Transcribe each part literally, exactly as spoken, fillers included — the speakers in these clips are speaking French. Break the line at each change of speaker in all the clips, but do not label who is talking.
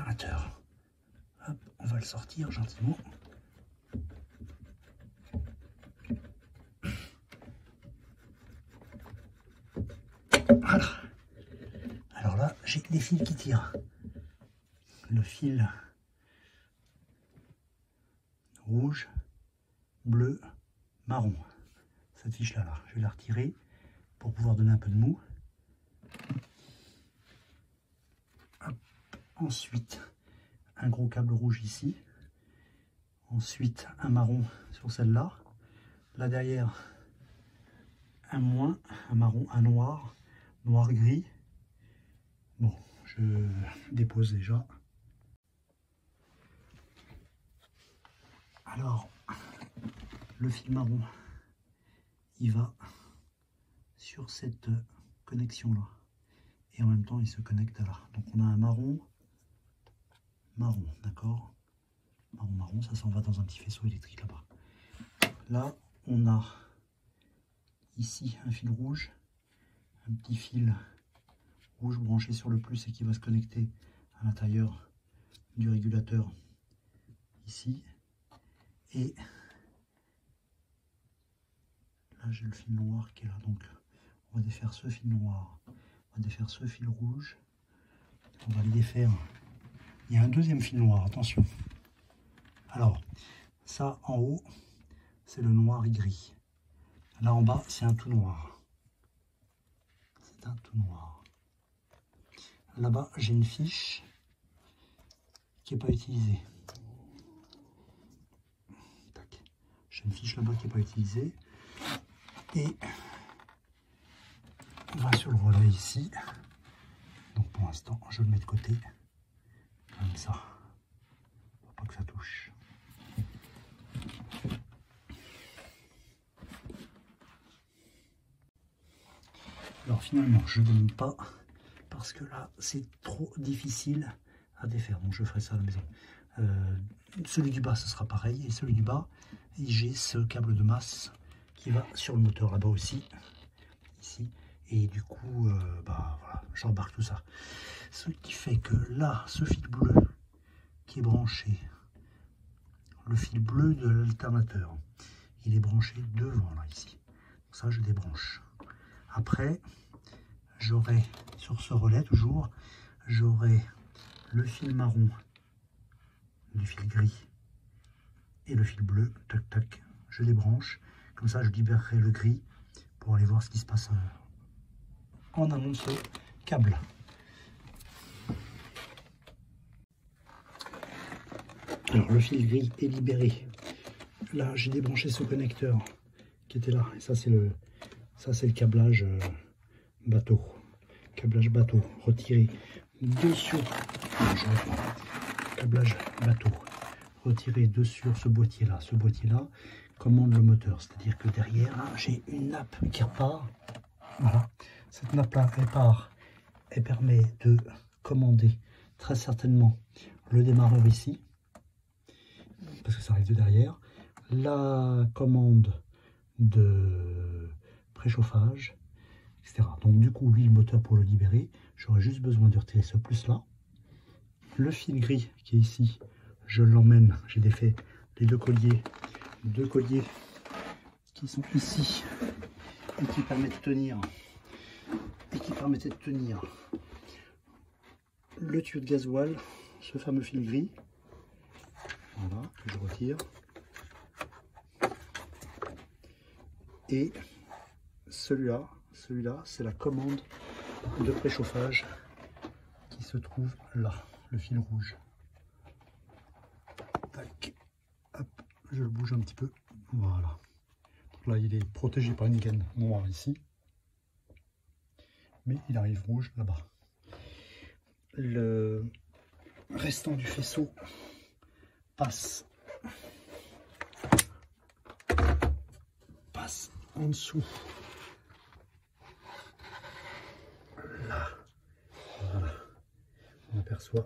l'alternateur. Hop, on va le sortir gentiment. Voilà. Alors là, j'ai des fils qui tirent. Le fil rouge, bleu, marron. Cette fiche-là, là, je vais la retirer pour pouvoir donner un peu de mou. Hop. Ensuite, un gros câble rouge ici. Ensuite, un marron sur celle-là. Là derrière, un moins, un marron, un noir, noir-gris. Bon, je dépose déjà. Alors, le fil marron, il va sur cette connexion-là. Et en même temps, il se connecte à là. Donc, on a un marron, marron, d'accord? Marron, marron, ça s'en va dans un petit faisceau électrique là-bas. Là, on a ici un fil rouge, un petit fil rouge branché sur le plus et qui va se connecter à l'intérieur du régulateur ici. Et là, j'ai le fil noir qui est là. Donc, on va défaire ce fil noir, on va défaire ce fil rouge, on va le défaire. Il y a un deuxième fil noir, attention. Alors, ça en haut, c'est le noir et gris. Là en bas, c'est un tout noir. C'est un tout noir. Là-bas, j'ai une fiche qui n'est pas utilisée. J'ai une fiche là-bas qui n'est pas utilisée. Et on va sur le relais ici. Donc pour l'instant, je le mets de côté. Comme ça. Pour pas que ça touche. Alors finalement, je ne donne pas parce que là, c'est trop difficile à défaire. Donc je ferai ça à la maison. Euh, celui du bas, ce sera pareil. Et celui du bas, j'ai ce câble de masse qui va sur le moteur là-bas aussi. Ici. Et du coup, euh, bah, voilà, j'embarque tout ça. Ce qui fait que là, ce fil bleu qui est branché, le fil bleu de l'alternateur, il est branché devant là, ici. Donc ça, je débranche. Après, j'aurai sur ce relais toujours, j'aurai le fil marron, le fil gris et le fil bleu. Tac, tac, je débranche. Comme ça, je libérerai le gris pour aller voir ce qui se passe en amont de ce câble. Alors, le fil gris est libéré. Là, j'ai débranché ce connecteur qui était là. Et ça, c'est le, ça, c'est le câblage euh, bateau. Câblage bateau. Retiré de sur. Câblage bateau. Retiré de sur ce boîtier-là. Ce boîtier-là commande le moteur. C'est-à-dire que derrière, j'ai une nappe qui repart. Voilà. Cette nappe-là, elle part. Elle permet de commander très certainement le démarreur ici. Parce que ça arrive de derrière. La commande de préchauffage, et cetera. Donc du coup, lui, le moteur pour le libérer, j'aurais juste besoin de retirer ce plus-là. Le fil gris qui est ici, je l'emmène. J'ai défait les deux colliers. Deux colliers qui sont ici et qui permettent de tenir et qui permettaient de tenir le tuyau de gasoil, ce fameux fil gris. Voilà, que je retire. Et celui-là, celui-là, c'est la commande de préchauffage qui se trouve là, le fil rouge. Tac, hop, je le bouge un petit peu. Voilà. Donc là, il est protégé par une gaine noire ici. Mais il arrive rouge là-bas. Le restant du faisceau passe, passe en dessous. Là. Voilà. On aperçoit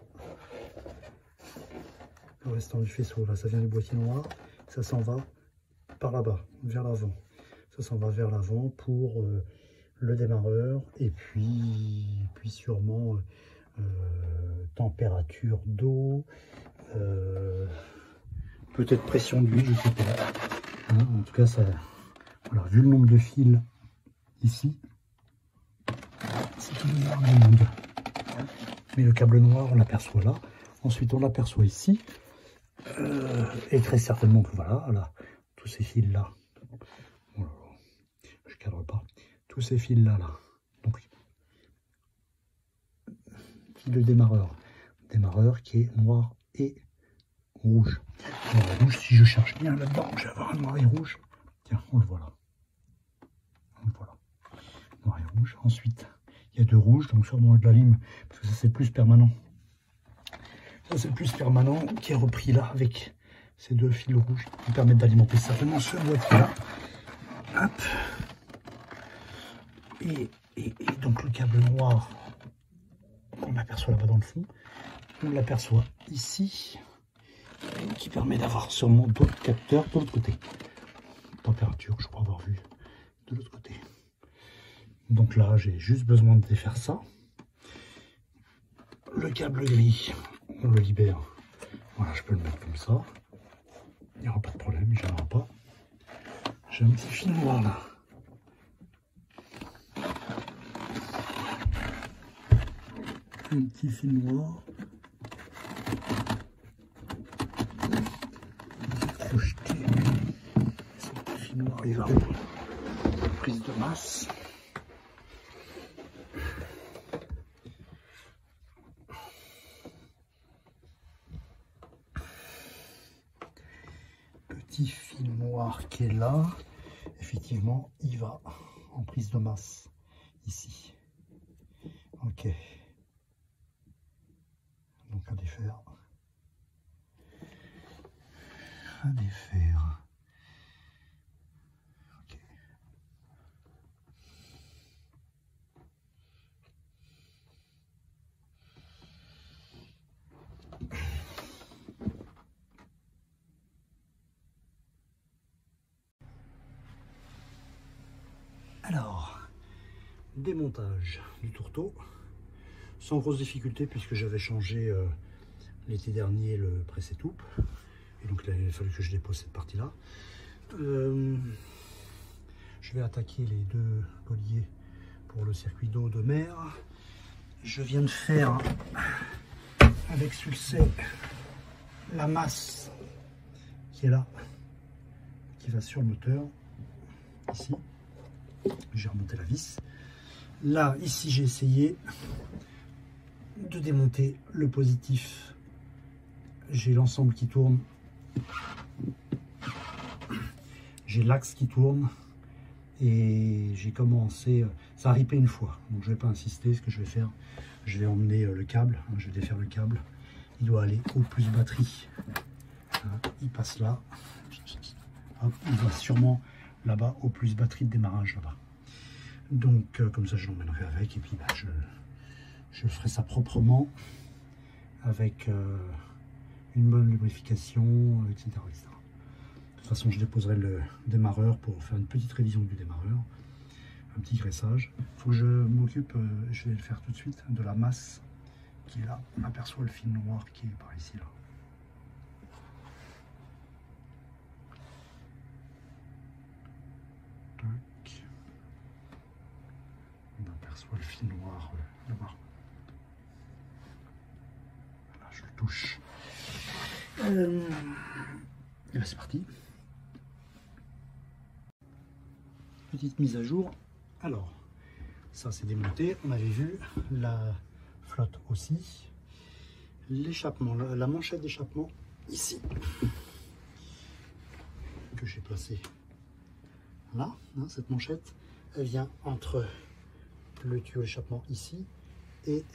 le restant du faisceau. Là, ça vient du boîtier noir. Ça s'en va par là-bas, vers l'avant. Ça s'en va vers l'avant pour euh, le démarreur et puis, puis sûrement euh, température d'eau, euh, peut-être pression d'huile, je ne sais pas. Hein, en tout cas, ça, voilà, vu le nombre de fils ici, c'est tout le noir du monde. Mais le câble noir, on l'aperçoit là. Ensuite, on l'aperçoit ici. Euh, et très certainement que voilà, là, tous ces fils là. Oh là là, je cadre pas. Tous ces fils là, là. Donc, fil de démarreur. Démarreur qui est noir et rouge. Alors, rouge, si je cherche bien là-dedans, je vais avoir un noir et rouge. Tiens, on le voit là. On le voit là. Noir et rouge. Ensuite, il y a deux rouges, donc sûrement de la lime, parce que ça c'est plus permanent. Ça c'est plus permanent qui est repris là avec ces deux fils rouges qui permettent d'alimenter certainement ce boîtier là. Hop. Et, et, et donc le câble noir, on aperçoit là-bas dans le fond, on l'aperçoit ici, qui permet d'avoir sûrement d'autres capteurs de l'autre côté. Température, je crois avoir vu de l'autre côté. Donc là, j'ai juste besoin de défaire ça. Le câble gris, on le libère. Voilà, je peux le mettre comme ça. Il n'y aura pas de problème, il n'y en aura pas. J'ai un petit fil noir là. Un petit fil noir. Projeter. Ce petit fil noir, il va en prise de masse. Petit fil noir qui est là, effectivement, il va en prise de masse ici. Ok. Donc à défaire. À défaire. Ok. Alors, démontage du tourteau, sans grosse difficulté puisque j'avais changé euh, l'été dernier le presse-étoupe, et donc là, il a fallu que je dépose cette partie-là. Euh, je vais attaquer les deux colliers pour le circuit d'eau de mer. Je viens de faire avec succès la masse qui est là, qui va sur le moteur, ici. J'ai remonté la vis. Là, ici, j'ai essayé de démonter le positif. J'ai l'ensemble qui tourne. J'ai l'axe qui tourne. Et j'ai commencé... Ça a ripé une fois. Donc, je ne vais pas insister. Ce que je vais faire, je vais emmener le câble. Je vais défaire le câble. Il doit aller au plus batterie. Il passe là. Hop, il va sûrement... là-bas au plus batterie de démarrage là-bas. Donc euh, comme ça je l'emmènerai avec et puis bah, je, je ferai ça proprement avec euh, une bonne lubrification, euh, et cetera, et cetera. De toute façon je déposerai le démarreur pour faire une petite révision du démarreur, un petit graissage. Il faut que je m'occupe, euh, je vais le faire tout de suite, de la masse qui est là. On aperçoit le fil noir qui est par ici là. On aperçoit le fil noir euh, là-bas. Voilà, je le touche. Euh, et là c'est parti. Petite mise à jour. Alors, ça c'est démonté. On avait vu la flotte aussi. L'échappement, la, la manchette d'échappement ici. Que j'ai placée là, hein, cette manchette, elle vient entre le tuyau d'échappement ici et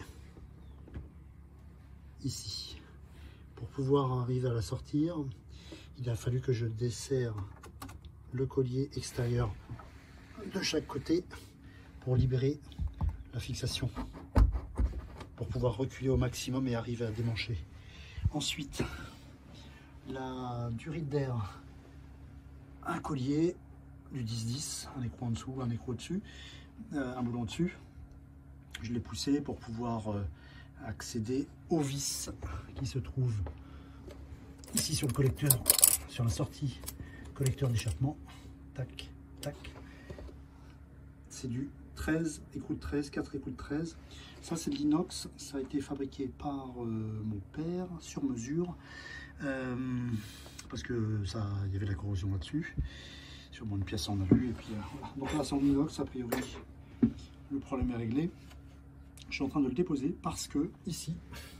ici. Pour pouvoir arriver à la sortir, il a fallu que je desserre le collier extérieur de chaque côté pour libérer la fixation, pour pouvoir reculer au maximum et arriver à démancher. Ensuite, la durite d'air, un collier du dix dix, un écrou en dessous, un écrou au-dessus, euh, un boulon au-dessus. Je l'ai poussé pour pouvoir euh, accéder au vis qui se trouve ici sur le collecteur, sur la sortie collecteur d'échappement. Tac, tac. C'est du treize, écrou de treize, quatre écrous de treize. Ça c'est de l'inox, ça a été fabriqué par euh, mon père sur mesure. Euh, parce que ça, il y avait de la corrosion là-dessus. Sur une pièce on a vu. Et puis euh, voilà. Donc là c'est en inox, a priori le problème est réglé. Je suis en train de le déposer parce que ici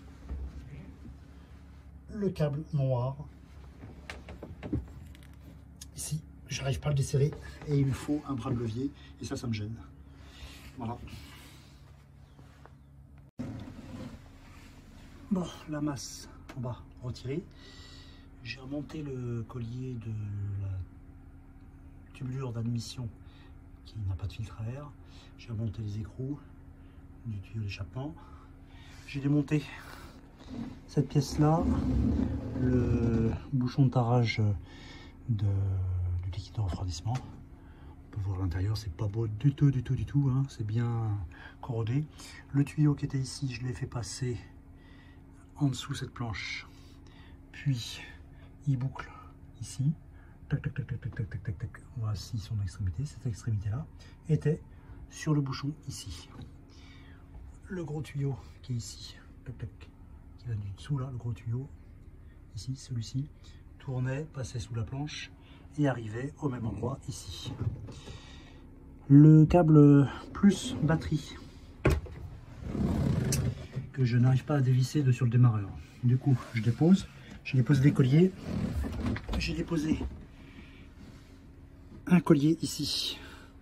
le câble noir, ici j'arrive pas à le desserrer et il me faut un bras de levier et ça ça me gêne. Voilà. Bon, la masse en bas retirée. J'ai remonté le collier de la tubulure d'admission qui n'a pas de filtre à air. J'ai remonté les écrous du tuyau d'échappement. J'ai démonté cette pièce là, le bouchon de tarage de, du liquide de refroidissement. On peut voir l'intérieur, c'est pas beau du tout, du tout, du tout, hein. C'est bien corrodé. Le tuyau qui était ici, je l'ai fait passer en dessous cette planche, puis il boucle ici. Tac, tac, tac, tac, tac, tac, tac, tac, tac. Voici son extrémité. Cette extrémité là était sur le bouchon ici. Le gros tuyau qui est ici, tac, tac, qui va du dessous là, le gros tuyau ici, celui-ci tournait, passait sous la planche et arrivait au même endroit ici. Le câble plus batterie que je n'arrive pas à dévisser de sur le démarreur. Du coup, je dépose, j'ai déposé des colliers, j'ai déposé un collier ici.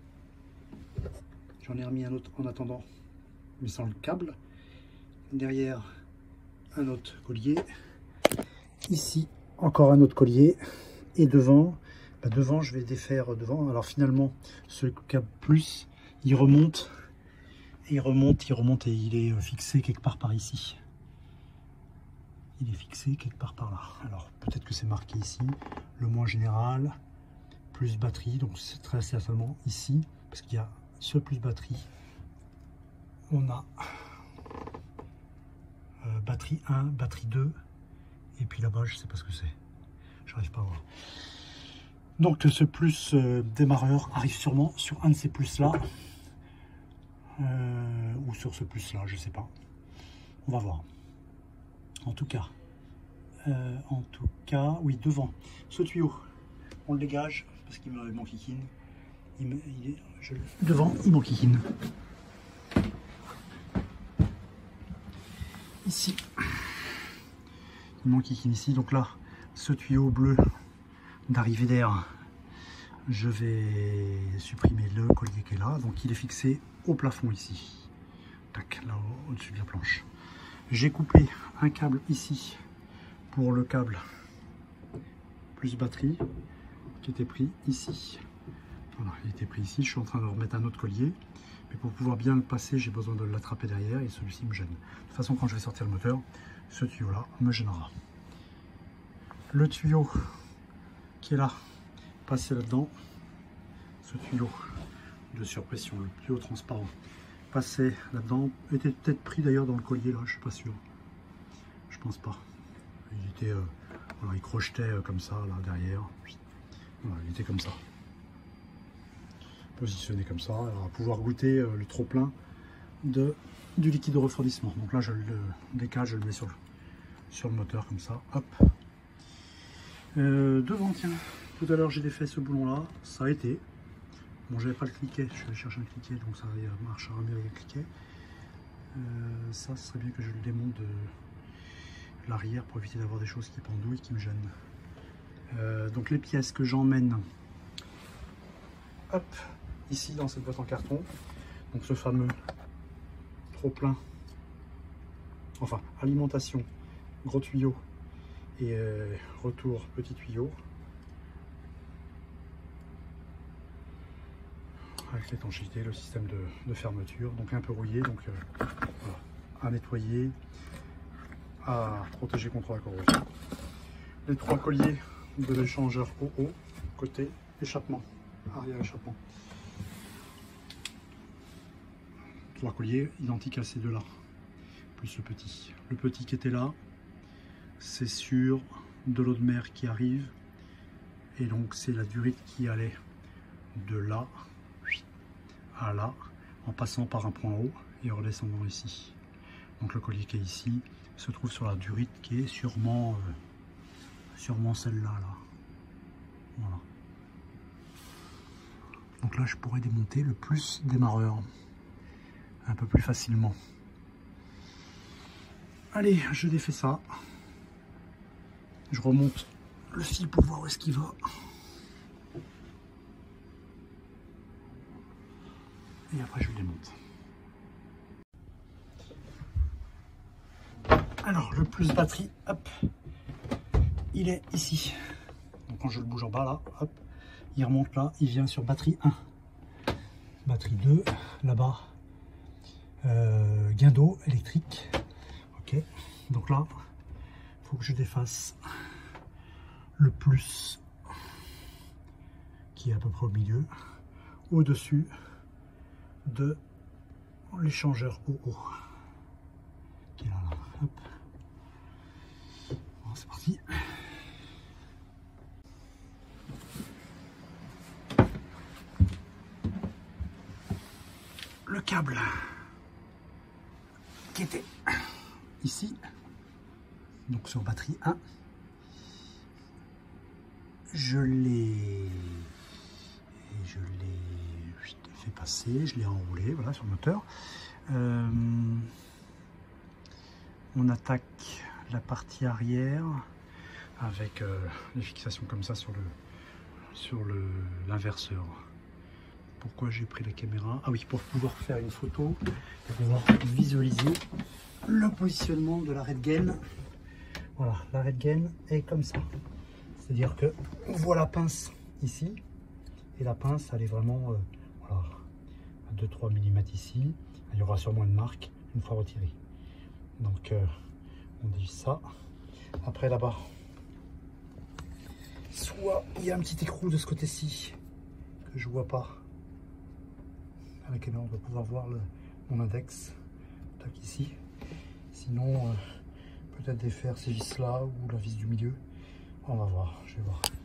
J'en ai remis un autre en attendant, mais sans le câble. Derrière, un autre collier. Ici, encore un autre collier. Et devant, bah devant, je vais défaire devant. Alors finalement, ce câble plus, il remonte. Et il remonte, il remonte et il est fixé quelque part par ici. Il est fixé quelque part par là. Alors peut-être que c'est marqué ici, le moins général, plus batterie. Donc c'est très certainement ici, parce qu'il y a ce plus batterie. On a euh, batterie un, batterie deux, et puis là-bas, je sais pas ce que c'est. J'arrive pas à voir. Donc ce plus euh, démarreur arrive sûrement sur un de ces plus-là. Euh, ou sur ce plus là, je sais pas, on va voir. En tout cas euh, en tout cas oui, devant ce tuyau on le dégage parce qu'il me m'enquiquine. Il me, il est, je, devant il m'enquiquine ici, il m'enquiquine ici. Donc là, ce tuyau bleu d'arrivée d'air, je vais supprimer le collier qui est là. Donc il est fixé au plafond ici, tac, là au-dessus de la planche. J'ai coupé un câble ici pour le câble plus batterie qui était pris ici. Voilà, il était pris ici. Je suis en train de remettre un autre collier, mais pour pouvoir bien le passer, j'ai besoin de l'attraper derrière et celui-ci me gêne. De toute façon, quand je vais sortir le moteur, ce tuyau-là me gênera. Le tuyau qui est là, passer là-dedans, ce tuyau de surpression, le tuyau transparent, passait là-dedans, était peut-être pris d'ailleurs dans le collier là, je suis pas sûr, je pense pas. Il était, euh, voilà, il crochetait euh, comme ça là derrière, voilà, il était comme ça, positionné comme ça, alors à pouvoir goûter euh, le trop plein de du liquide de refroidissement. Donc là je le décale, je le mets sur le, sur le moteur comme ça, hop. Euh, devant, tiens, tout à l'heure j'ai défait ce boulon là, ça a été. Bon, j'avais pas le cliquet, je vais chercher un cliquet, donc ça marchera mieux avec le cliquet. Euh, ça, ce serait bien que je le démonte de l'arrière pour éviter d'avoir des choses qui pendouillent, qui me gênent. Euh, donc les pièces que j'emmène, hop, ici dans cette boîte en carton. Donc ce fameux trop plein, enfin alimentation, gros tuyau et euh, retour petit tuyau. Avec l'étanchéité, le système de, de fermeture, donc un peu rouillé, donc euh, voilà, à nettoyer, à protéger contre la corrosion. Les trois colliers de l'échangeur au haut, côté échappement, arrière échappement. Trois colliers identiques à ces deux-là. plus le petit. Le petit qui était là, c'est sur de l'eau de mer qui arrive. Et donc c'est la durite qui allait de là à là, en passant par un point haut et en redescendant ici. Donc le collier qui est ici se trouve sur la durite qui est sûrement, euh, sûrement celle-là. Là. Voilà. Donc là je pourrais démonter le plus démarreur un peu plus facilement. Allez, je défais ça. Je remonte le fil pour voir où est-ce qu'il va. Et après je le démonte. Alors le plus batterie, hop, il est ici. Donc quand je le bouge en bas là, hop, il remonte là, il vient sur batterie un. Batterie deux, là-bas, euh, gain d'eau électrique. Ok, donc là, il faut que je défasse le plus qui est à peu près au milieu, au-dessus de l'échangeur O O qui est là, là. Hop. Bon, c'est parti. Le câble qui était ici, donc sur batterie un, je l'ai je l'ai fait passer, je l'ai enroulé, voilà, sur le moteur. Euh, on attaque la partie arrière avec euh, des fixations comme ça sur le sur le l'inverseur. Pourquoi j'ai pris la caméra? Ah oui, pour pouvoir faire une photo, pour pouvoir visualiser le positionnement de l'arrêt de gaine. Voilà, l'arrêt de gaine est comme ça. C'est-à-dire que on voit la pince ici, et la pince, elle est vraiment euh, voilà, à deux trois millimètres ici. Il y aura sûrement une marque une fois retirée. Donc, euh, on dit ça. Après, là-bas, soit il y a un petit écrou de ce côté-ci que je vois pas. À la caméra, on va pouvoir voir le, mon index. Tac, ici. Sinon, euh, peut-être défaire ces vis là ou la vis du milieu. On va voir, je vais voir.